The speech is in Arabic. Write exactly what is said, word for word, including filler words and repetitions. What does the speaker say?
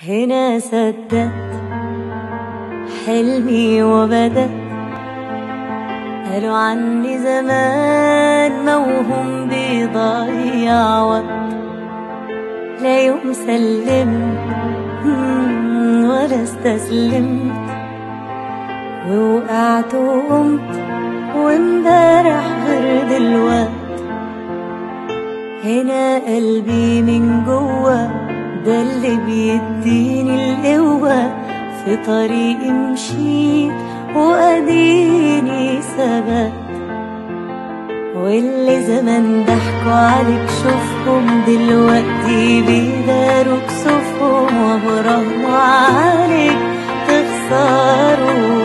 هنا صدقت حلمي وبدأت، قالوا عني زمان موهوم بيضيع وقت. لا يوم سلمت ولا استسلمت، ووقعت وقمت وامبارح غير دلوقت. هنا قلبي من جوا ده اللي بيديني القوة، في طريقي مشيت وأديني ثبات. واللي زمان ضحكوا عليك شوفهم دلوقتي بيداروا كسوفهم، وبرغم عليك تخسروا